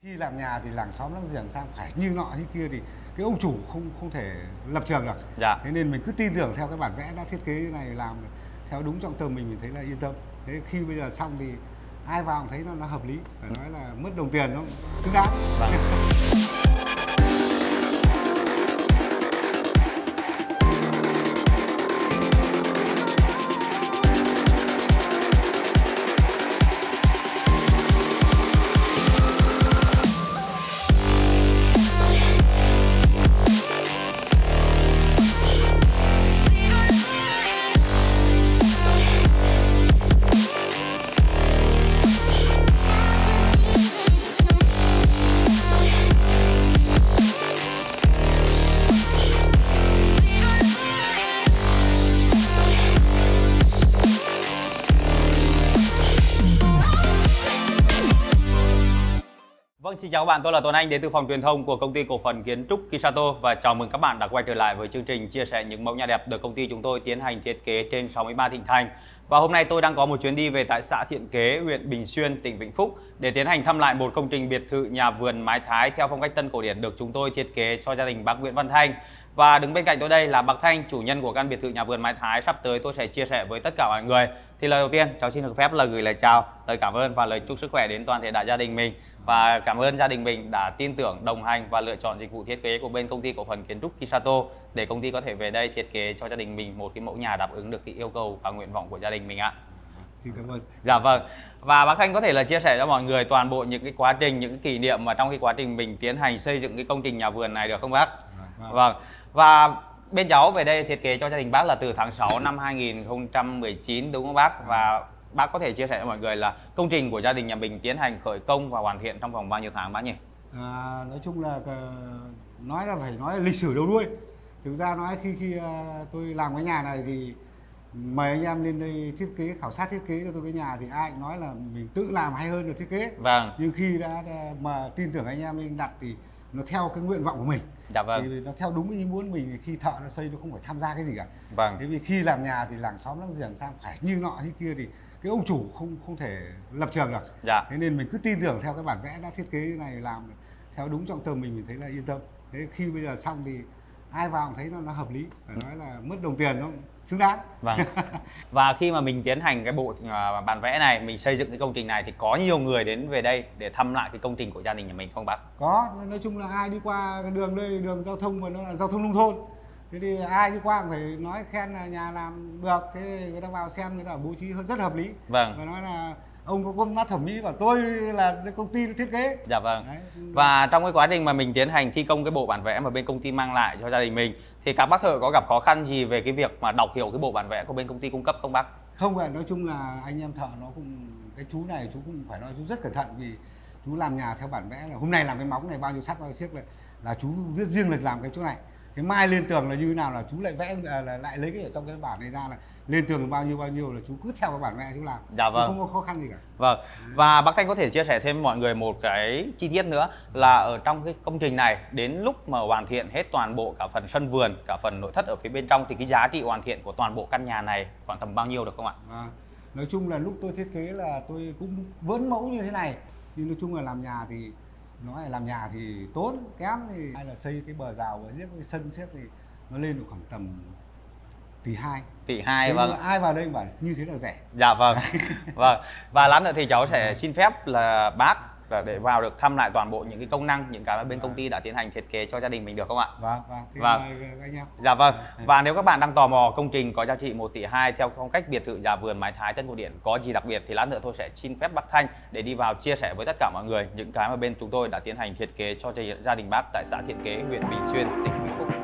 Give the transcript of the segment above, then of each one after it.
Khi làm nhà thì làng xóm láng giềng sang phải như nọ như kia thì cái ông chủ không thể lập trường được. Dạ. Thế nên mình cứ tin tưởng theo cái bản vẽ đã thiết kế như này, làm theo đúng trọng tâm mình thấy là yên tâm. Thế khi bây giờ xong thì ai vào cũng thấy nó hợp lý, phải nói là mất đồng tiền nó xứng đáng. Vâng. Vâng, xin chào các bạn, tôi là Tuấn Anh đến từ phòng truyền thông của công ty cổ phần kiến trúc Kisato và chào mừng các bạn đã quay trở lại với chương trình chia sẻ những mẫu nhà đẹp được công ty chúng tôi tiến hành thiết kế trên 63 tỉnh thành. Và hôm nay tôi đang có một chuyến đi về tại xã Thiện Kế, huyện Bình Xuyên, tỉnh Vĩnh Phúc để tiến hành thăm lại một công trình biệt thự nhà vườn mái Thái theo phong cách tân cổ điển được chúng tôi thiết kế cho gia đình bác Nguyễn Văn Thanh. Và đứng bên cạnh tôi đây là bác Thanh, chủ nhân của căn biệt thự nhà vườn mái Thái sắp tới tôi sẽ chia sẻ với tất cả mọi người. Thì lời đầu tiên, cháu xin được phép là gửi lời chào, lời cảm ơn và lời chúc sức khỏe đến toàn thể đại gia đình mình. Và cảm ơn gia đình mình đã tin tưởng, đồng hành và lựa chọn dịch vụ thiết kế của bên công ty cổ phần kiến trúc Kisato để công ty có thể về đây thiết kế cho gia đình mình một cái mẫu nhà đáp ứng được cái yêu cầu và nguyện vọng của gia đình mình ạ. Xin cảm ơn. Dạ vâng. Và bác Thanh có thể là chia sẻ cho mọi người toàn bộ những cái quá trình, những cái kỷ niệm mà trong cái quá trình mình tiến hành xây dựng cái công trình nhà vườn này được không bác? Vâng. Và bên cháu về đây thiết kế cho gia đình bác là từ tháng 6 năm 2019 đúng không bác? Và bác có thể chia sẻ cho mọi người là công trình của gia đình nhà mình tiến hành khởi công và hoàn thiện trong vòng bao nhiêu tháng bác nhỉ? Nói chung là nói là phải nói là lịch sử đầu đuôi. Thực ra nói khi tôi làm cái nhà này thì mời anh em lên đây thiết kế, khảo sát thiết kế cho tôi cái nhà thì ai cũng nói là mình tự làm hay hơn được thiết kế. Vâng. Nhưng khi đã mà tin tưởng anh em lên đặt thì nó theo cái nguyện vọng của mình. Dạ vâng. Thì nó theo đúng ý muốn mình, thì khi thợ nó xây nó không phải tham gia cái gì cả. Vâng. Thế vì khi làm nhà thì làng xóm láng giềng sang phải như nọ như kia thì cái ông chủ không thể lập trường được. Dạ. Thế nên mình cứ tin tưởng theo cái bản vẽ đã thiết kế như này, làm theo đúng trọng tâm mình thấy là yên tâm. Thế khi bây giờ xong thì ai vào cũng thấy nó hợp lý, phải nói là mất đồng tiền nó xứng đáng. Vâng. Và khi mà mình tiến hành cái bộ bản vẽ này, mình xây dựng cái công trình này thì có nhiều người đến về đây để thăm lại cái công trình của gia đình nhà mình không bác? Có, nói chung là ai đi qua cái đường đây, đường giao thông mà nó là giao thông nông thôn, thế thì ai đi qua cũng phải nói khen là nhà làm được, thế người ta vào xem người ta bố trí rất hợp lý. Vâng. Và nói là ông có con mắt thẩm mỹ và tôi là công ty thiết kế. Dạ vâng. Đấy. Và trong cái quá trình mà mình tiến hành thi công cái bộ bản vẽ mà bên công ty mang lại cho gia đình mình thì các bác thợ có gặp khó khăn gì về cái việc mà đọc hiểu cái bộ bản vẽ của bên công ty cung cấp không bác? Không vậy, nói chung là anh em thợ nó cũng, cái chú này chú cũng phải nói chú rất cẩn thận vì chú làm nhà theo bản vẽ là hôm nay làm cái móng này bao nhiêu sắt bao nhiêu xiếc là chú viết riêng là làm cái chỗ này. Cái mai lên tường là như thế nào là chú lại vẽ, là lại lấy cái ở trong cái bản này ra là lên tường là bao nhiêu là chú cứ theo cái bản vẽ chú làm. Dạ vâng. Không có khó khăn gì cả. Vâng. Và bác Thanh có thể chia sẻ thêm mọi người một cái chi tiết nữa là ở trong cái công trình này đến lúc mà hoàn thiện hết toàn bộ cả phần sân vườn, cả phần nội thất ở phía bên trong thì cái giá trị hoàn thiện của toàn bộ căn nhà này khoảng tầm bao nhiêu được không ạ? Nói chung là lúc tôi thiết kế là tôi cũng vẫn mẫu như thế này, nhưng nói chung là làm nhà thì nói là làm nhà thì tốn kém, thì hay là xây cái bờ rào bờ giếc cái sân xiếc thì nó lên được khoảng tầm tỷ 2. Tỷ 2. Vâng. Ai vào đây bảo như thế là rẻ. Dạ vâng. Vâng. Và lát nữa thì cháu sẽ xin phép là bác để vào được thăm lại toàn bộ những cái công năng, những cái mà bên công ty đã tiến hành thiết kế cho gia đình mình được không ạ? Vâng. Vâng. Anh em. Dạ vâng. Và nếu các bạn đang tò mò công trình có giá trị 1 tỷ 2 theo phong cách biệt thự nhà vườn mái Thái tân cổ điển có gì đặc biệt thì lát nữa tôi sẽ xin phép bác Thanh để đi vào chia sẻ với tất cả mọi người những cái mà bên chúng tôi đã tiến hành thiết kế cho gia đình bác tại xã Thiện Kế, huyện Bình Xuyên, tỉnh Vĩnh Phúc.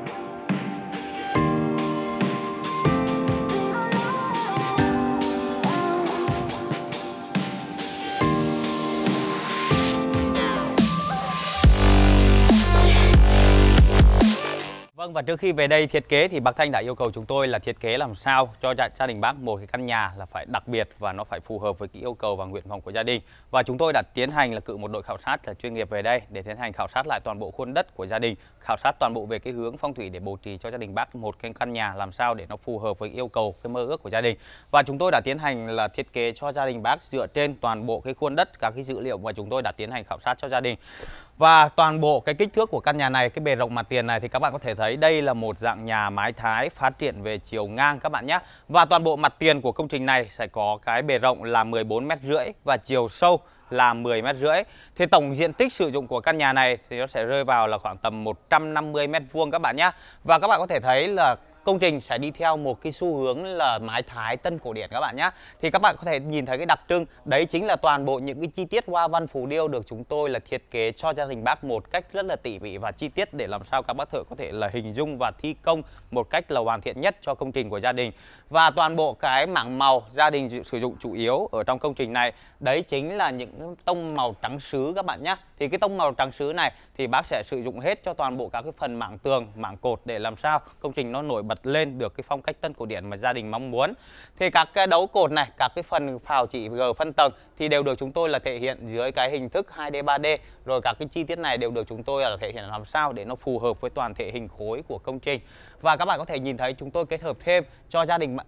Vâng, Vâng, và trước khi về đây thiết kế thì bác Thanh đã yêu cầu chúng tôi là thiết kế làm sao cho gia đình bác một cái căn nhà là phải đặc biệt và nó phải phù hợp với cái yêu cầu và nguyện vọng của gia đình. Và chúng tôi đã tiến hành là cử một đội khảo sát là chuyên nghiệp về đây để tiến hành khảo sát lại toàn bộ khuôn đất của gia đình, khảo sát toàn bộ về cái hướng phong thủy để bố trí cho gia đình bác một cái căn nhà làm sao để nó phù hợp với yêu cầu, cái mơ ước của gia đình. Và chúng tôi đã tiến hành là thiết kế cho gia đình bác dựa trên toàn bộ cái khuôn đất, các cái dữ liệu mà chúng tôi đã tiến hành khảo sát cho gia đình. Và toàn bộ cái kích thước của căn nhà này, cái bề rộng mặt tiền này thì các bạn có thể thấy đây là một dạng nhà mái Thái phát triển về chiều ngang các bạn nhé. Và toàn bộ mặt tiền của công trình này sẽ có cái bề rộng là 14,5 m và chiều sâu là 10,5 m. Thì tổng diện tích sử dụng của căn nhà này thì nó sẽ rơi vào là khoảng tầm 150 m² các bạn nhé. Và các bạn có thể thấy là công trình sẽ đi theo một cái xu hướng là mái Thái tân cổ điển các bạn nhé. Thì các bạn có thể nhìn thấy cái đặc trưng đấy chính là toàn bộ những cái chi tiết hoa văn phù điêu được chúng tôi là thiết kế cho gia đình bác một cách rất là tỉ mỉ và chi tiết để làm sao các bác thợ có thể là hình dung và thi công một cách là hoàn thiện nhất cho công trình của gia đình. Và toàn bộ cái mảng màu gia đình sử dụng chủ yếu ở trong công trình này đấy chính là những tông màu trắng sứ các bạn nhé. Thì cái tông màu trắng sứ này thì bác sẽ sử dụng hết cho toàn bộ các cái phần mảng tường, mảng cột để làm sao công trình nó nổi bật lên được cái phong cách tân cổ điển mà gia đình mong muốn. Thì các cái đấu cột này, các cái phần phào chỉ G phân tầng thì đều được chúng tôi là thể hiện dưới cái hình thức 2D 3D. Rồi các cái chi tiết này đều được chúng tôi là thể hiện làm sao để nó phù hợp với toàn thể hình khối của công trình. Và các bạn có thể nhìn thấy chúng tôi kết hợp thêm cho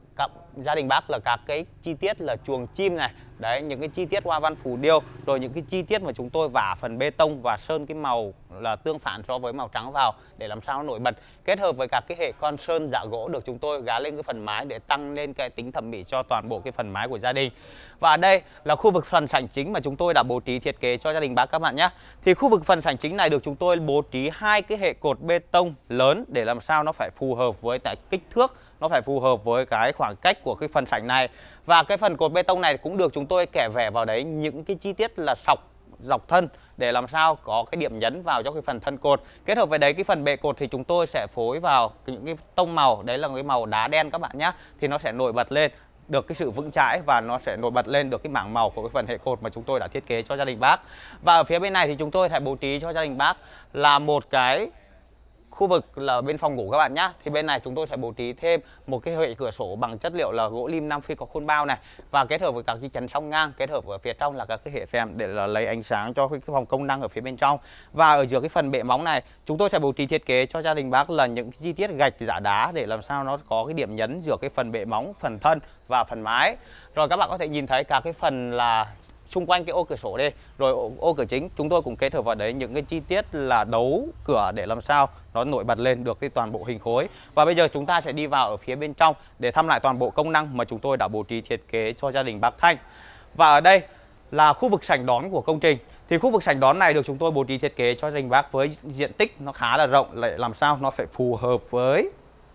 gia đình bác là các cái chi tiết là chuồng chim này. Đấy, những cái chi tiết hoa văn phù điêu, rồi những cái chi tiết mà chúng tôi vả phần bê tông và sơn cái màu là tương phản so với màu trắng vào để làm sao nó nổi bật. Kết hợp với các cái hệ con sơn dạ gỗ được chúng tôi gá lên cái phần mái để tăng lên cái tính thẩm mỹ cho toàn bộ cái phần mái của gia đình. Và đây là khu vực phần sảnh chính mà chúng tôi đã bố trí thiết kế cho gia đình bác các bạn nhé. Thì khu vực phần sảnh chính này được chúng tôi bố trí hai cái hệ cột bê tông lớn để làm sao nó phải phù hợp với tại kích thước, nó phải phù hợp với cái khoảng cách của cái phần sảnh này. Và cái phần cột bê tông này cũng được chúng tôi kẻ vẽ vào đấy những cái chi tiết là sọc dọc thân để làm sao có cái điểm nhấn vào cho cái phần thân cột. Kết hợp với đấy cái phần bệ cột thì chúng tôi sẽ phối vào những cái tông màu, đấy là cái màu đá đen các bạn nhé. Thì nó sẽ nổi bật lên được cái sự vững chãi và nó sẽ nổi bật lên được cái mảng màu của cái phần hệ cột mà chúng tôi đã thiết kế cho gia đình bác. Và ở phía bên này thì chúng tôi sẽ bố trí cho gia đình bác là một cái khu vực là bên phòng ngủ các bạn nhé. Thì bên này chúng tôi sẽ bố trí thêm một cái hệ cửa sổ bằng chất liệu là gỗ lim Nam Phi có khuôn bao này, và kết hợp với các cái chắn song ngang, kết hợp ở phía trong là các cái hệ rèm để là lấy ánh sáng cho cái phòng công năng ở phía bên trong. Và ở giữa cái phần bệ móng này chúng tôi sẽ bố trí thiết kế cho gia đình bác là những chi tiết gạch giả đá để làm sao nó có cái điểm nhấn giữa cái phần bệ móng, phần thân và phần mái. Rồi các bạn có thể nhìn thấy cả cái phần là xung quanh cái ô cửa sổ đây, rồi ô cửa chính chúng tôi cũng kết hợp vào đấy những cái chi tiết là đấu cửa để làm sao nó nổi bật lên được cái toàn bộ hình khối. Và bây giờ chúng ta sẽ đi vào ở phía bên trong để thăm lại toàn bộ công năng mà chúng tôi đã bố trí thiết kế cho gia đình bác Thanh. Và ở đây là khu vực sảnh đón của công trình. Thì khu vực sảnh đón này được chúng tôi bố trí thiết kế cho gia đình bác với diện tích nó khá là rộng, lại làm sao nó phải phù hợp với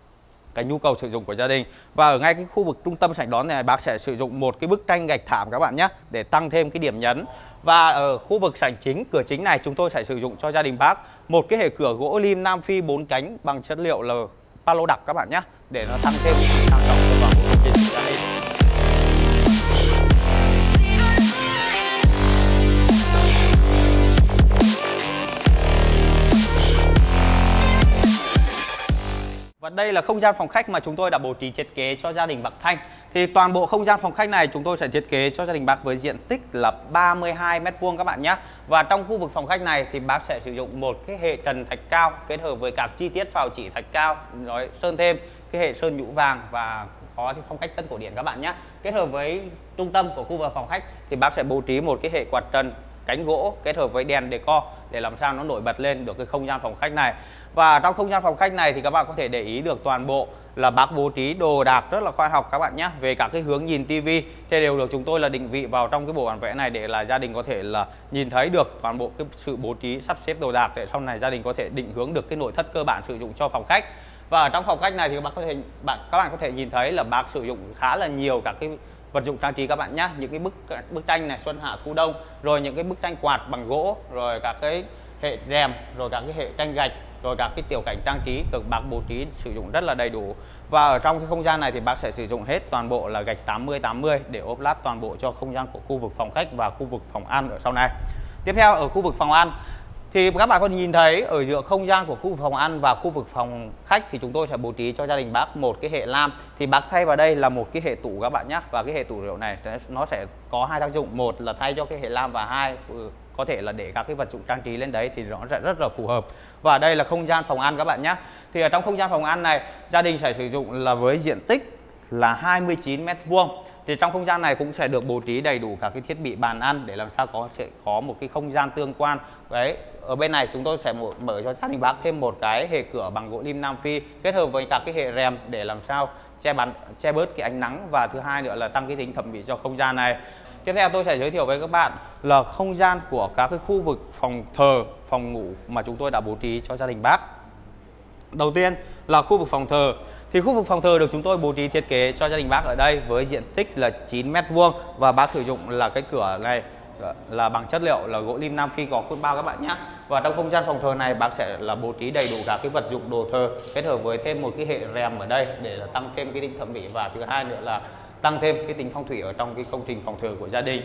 cái nhu cầu sử dụng của gia đình. Và ở ngay cái khu vực trung tâm sảnh đón này bác sẽ sử dụng một cái bức tranh gạch thảm các bạn nhé, để tăng thêm cái điểm nhấn. Và ở khu vực sảnh chính, cửa chính này chúng tôi sẽ sử dụng cho gia đình bác một cái hệ cửa gỗ lim Nam Phi 4 cánh bằng chất liệu là palo đặc các bạn nhé, để nó tăng thêm cái sự sang trọng cho toàn bộ công trình của gia đình. Và đây là không gian phòng khách mà chúng tôi đã bố trí thiết kế cho gia đình bác Thanh. Thì toàn bộ không gian phòng khách này chúng tôi sẽ thiết kế cho gia đình bác với diện tích là 32 m² các bạn nhé. Và trong khu vực phòng khách này thì bác sẽ sử dụng một cái hệ trần thạch cao kết hợp với các chi tiết phào chỉ thạch cao, nói sơn thêm cái hệ sơn nhũ vàng và có cái phong cách tân cổ điển các bạn nhé. Kết hợp với trung tâm của khu vực phòng khách thì bác sẽ bố trí một cái hệ quạt trần cánh gỗ kết hợp với đèn decor để làm sao nó nổi bật lên được cái không gian phòng khách này. Và trong không gian phòng khách này thì các bạn có thể để ý được toàn bộ là bác bố trí đồ đạc rất là khoa học các bạn nhé. Về các cái hướng nhìn tivi thì đều được chúng tôi là định vị vào trong cái bộ bản vẽ này để là gia đình có thể là nhìn thấy được toàn bộ cái sự bố trí sắp xếp đồ đạc để sau này gia đình có thể định hướng được cái nội thất cơ bản sử dụng cho phòng khách. Và ở trong phòng khách này thì các bạn có thể nhìn thấy là bác sử dụng khá là nhiều các cái vật dụng trang trí các bạn nhé. Những cái bức tranh này xuân hạ thu đông, rồi những cái bức tranh quạt bằng gỗ, rồi các cái hệ rèm, rồi các cái hệ tranh gạch, rồi các cái tiểu cảnh trang trí được bác bố trí sử dụng rất là đầy đủ. Và ở trong cái không gian này thì bác sẽ sử dụng hết toàn bộ là gạch 80-80 để ốp lát toàn bộ cho không gian của khu vực phòng khách và khu vực phòng ăn ở sau này. Tiếp theo ở khu vực phòng ăn Thì các bạn có nhìn thấy ở giữa không gian của khu vực phòng ăn và khu vực phòng khách thì chúng tôi sẽ bố trí cho gia đình bác một cái hệ lam. Thì bác thay vào đây là một cái hệ tủ các bạn nhé. Và cái hệ tủ rượu này nó sẽ có hai tác dụng. Một là thay cho cái hệ lam và hai có thể là để các cái vật dụng trang trí lên đấy thì nó sẽ rất là phù hợp. Và đây là không gian phòng ăn các bạn nhé. Thì ở trong không gian phòng ăn này gia đình sẽ sử dụng là với diện tích là 29 m². Thì trong không gian này cũng sẽ được bố trí đầy đủ các cái thiết bị bàn ăn để làm sao sẽ có một cái không gian tương quan. Đấy, ở bên này chúng tôi sẽ mở cho gia đình bác thêm một cái hệ cửa bằng gỗ lim Nam Phi kết hợp với các cái hệ rèm để làm sao che bớt cái ánh nắng, và thứ hai nữa là tăng cái tính thẩm mỹ cho không gian này. Tiếp theo tôi sẽ giới thiệu với các bạn là không gian của các cái khu vực phòng thờ, phòng ngủ mà chúng tôi đã bố trí cho gia đình bác. Đầu tiên là khu vực phòng thờ. Thì khu vực phòng thờ được chúng tôi bố trí thiết kế cho gia đình bác ở đây với diện tích là 9 m² và bác sử dụng là cái cửa này là bằng chất liệu là gỗ lim Nam Phi có khuôn bao các bạn nhé. Và trong không gian phòng thờ này bác sẽ là bố trí đầy đủ các cái vật dụng đồ thờ kết hợp với thêm một cái hệ rèm ở đây để là tăng thêm cái tính thẩm mỹ, và thứ hai nữa là tăng thêm cái tính phong thủy ở trong cái công trình phòng thờ của gia đình.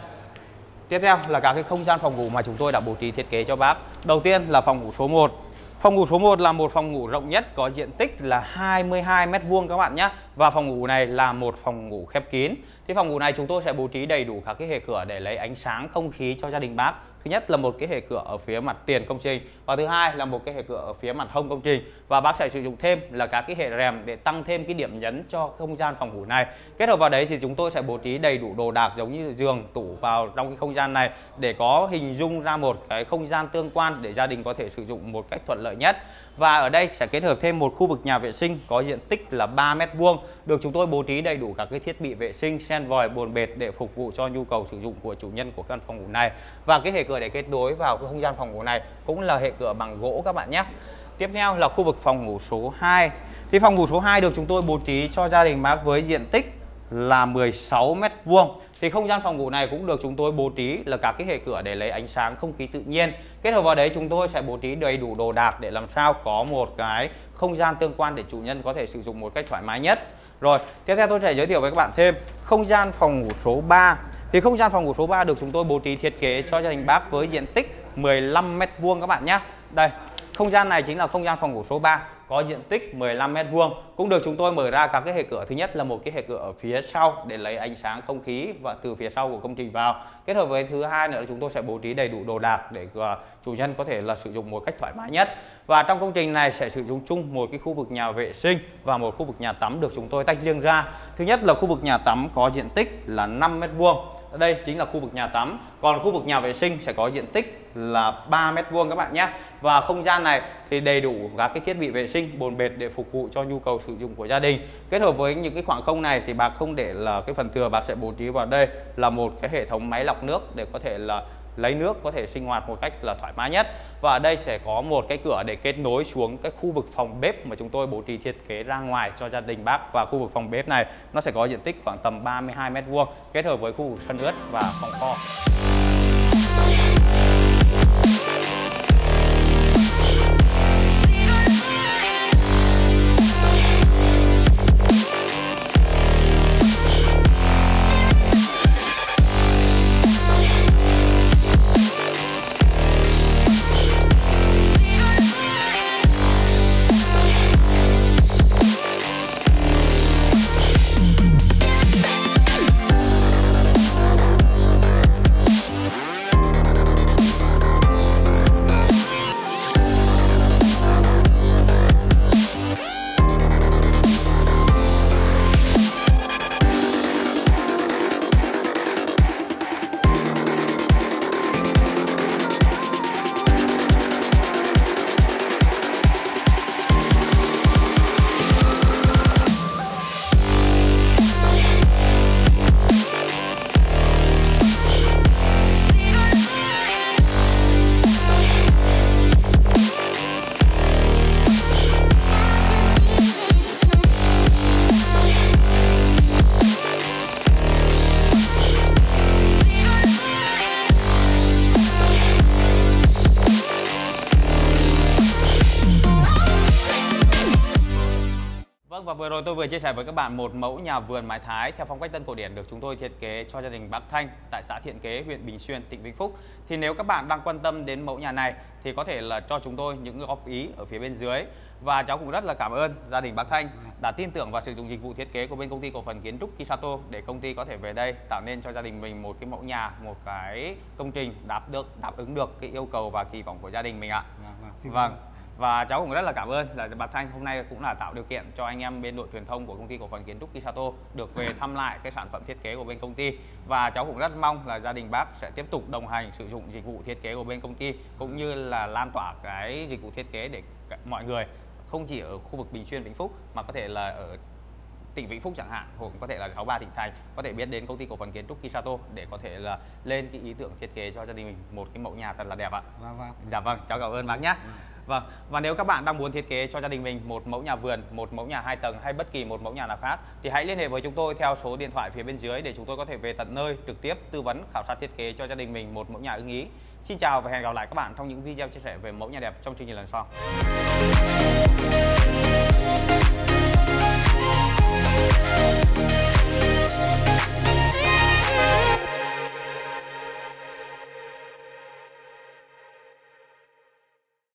Tiếp theo là các cái không gian phòng ngủ mà chúng tôi đã bố trí thiết kế cho bác. Đầu tiên là phòng ngủ số 1. Phòng ngủ số 1 là một phòng ngủ rộng nhất có diện tích là 22 m² các bạn nhé. Và phòng ngủ này là một phòng ngủ khép kín. Thì phòng ngủ này chúng tôi sẽ bố trí đầy đủ các cái hệ cửa để lấy ánh sáng không khí cho gia đình bác. Thứ nhất là một cái hệ cửa ở phía mặt tiền công trình, và thứ hai là một cái hệ cửa ở phía mặt hông công trình. Và bác sẽ sử dụng thêm là các cái hệ rèm để tăng thêm cái điểm nhấn cho không gian phòng ngủ này. Kết hợp vào đấy thì chúng tôi sẽ bố trí đầy đủ đồ đạc giống như giường, tủ vào trong cái không gian này để có hình dung ra một cái không gian tương quan để gia đình có thể sử dụng một cách thuận lợi nhất. Và ở đây sẽ kết hợp thêm một khu vực nhà vệ sinh có diện tích là 3 m², được chúng tôi bố trí đầy đủ các cái thiết bị vệ sinh, sen vòi, bồn bệt để phục vụ cho nhu cầu sử dụng của chủ nhân của căn phòng ngủ này. Và cái hệ cửa để kết nối vào cái không gian phòng ngủ này cũng là hệ cửa bằng gỗ các bạn nhé. Tiếp theo là khu vực phòng ngủ số 2. Thì phòng ngủ số 2 được chúng tôi bố trí cho gia đình bác với diện tích là 16 m². Thì không gian phòng ngủ này cũng được chúng tôi bố trí là các cái hệ cửa để lấy ánh sáng không khí tự nhiên. Kết hợp vào đấy chúng tôi sẽ bố trí đầy đủ đồ đạc để làm sao có một cái không gian tương quan để chủ nhân có thể sử dụng một cách thoải mái nhất. Rồi, tiếp theo tôi sẽ giới thiệu với các bạn thêm không gian phòng ngủ số 3. Thì không gian phòng ngủ số 3 được chúng tôi bố trí thiết kế cho gia đình bác với diện tích 15 m² các bạn nhé. Đây, không gian này chính là không gian phòng ngủ số 3 có diện tích 15 m², cũng được chúng tôi mở ra các cái hệ cửa. Thứ nhất là một cái hệ cửa ở phía sau để lấy ánh sáng không khí và từ phía sau của công trình vào. Kết hợp với thứ hai nữa là chúng tôi sẽ bố trí đầy đủ đồ đạc để chủ nhân có thể là sử dụng một cách thoải mái nhất. Và trong công trình này sẽ sử dụng chung một cái khu vực nhà vệ sinh và một khu vực nhà tắm được chúng tôi tách riêng ra. Thứ nhất là khu vực nhà tắm có diện tích là 5 m². Đây chính là khu vực nhà tắm. Còn khu vực nhà vệ sinh sẽ có diện tích là 3 m² các bạn nhé. Và không gian này thì đầy đủ các cái thiết bị vệ sinh, bồn bệt để phục vụ cho nhu cầu sử dụng của gia đình. Kết hợp với những cái khoảng không này thì bác không để là cái phần thừa, bác sẽ bố trí vào đây là một cái hệ thống máy lọc nước để có thể là lấy nước có thể sinh hoạt một cách là thoải mái nhất. Và ở đây sẽ có một cái cửa để kết nối xuống cái khu vực phòng bếp mà chúng tôi bố trí thiết kế ra ngoài cho gia đình bác. Và khu vực phòng bếp này nó sẽ có diện tích khoảng tầm 32 m² kết hợp với khu vực sân ướt và phòng kho. và vừa rồi tôi vừa chia sẻ với các bạn một mẫu nhà vườn mái Thái theo phong cách Tân cổ điển được chúng tôi thiết kế cho gia đình bác Thanh tại xã Thiện Kế, huyện Bình Xuyên, tỉnh Vĩnh Phúc. Thì nếu các bạn đang quan tâm đến mẫu nhà này thì có thể là cho chúng tôi những góp ý ở phía bên dưới. Và cháu cũng rất là cảm ơn gia đình bác Thanh đã tin tưởng và sử dụng dịch vụ thiết kế của bên công ty cổ phần kiến trúc Kisato để công ty có thể về đây tạo nên cho gia đình mình một cái mẫu nhà, một cái công trình đáp ứng được cái yêu cầu và kỳ vọng của gia đình mình ạ. Vâng. Và cháu cũng rất là cảm ơn là bác Thanh hôm nay cũng là tạo điều kiện cho anh em bên đội truyền thông của công ty cổ phần kiến trúc Kisato được về thăm lại cái sản phẩm thiết kế của bên công ty. Và cháu cũng rất mong là gia đình bác sẽ tiếp tục đồng hành sử dụng dịch vụ thiết kế của bên công ty, cũng như là lan tỏa cái dịch vụ thiết kế để mọi người không chỉ ở khu vực Bình Xuyên, Vĩnh Phúc mà có thể là ở tỉnh Vĩnh Phúc chẳng hạn, hoặc có thể là 63 tỉnh thành có thể biết đến công ty cổ phần kiến trúc Kisato để có thể là lên cái ý tưởng thiết kế cho gia đình mình một cái mẫu nhà thật là đẹp ạ. Dạ vâng, cháu cảm ơn bác nhé. Vâng, và nếu các bạn đang muốn thiết kế cho gia đình mình một mẫu nhà vườn, một mẫu nhà 2 tầng hay bất kỳ một mẫu nhà nào khác thì hãy liên hệ với chúng tôi theo số điện thoại phía bên dưới để chúng tôi có thể về tận nơi trực tiếp tư vấn khảo sát thiết kế cho gia đình mình một mẫu nhà ưng ý. Xin chào và hẹn gặp lại các bạn trong những video chia sẻ về mẫu nhà đẹp trong chương trình lần sau.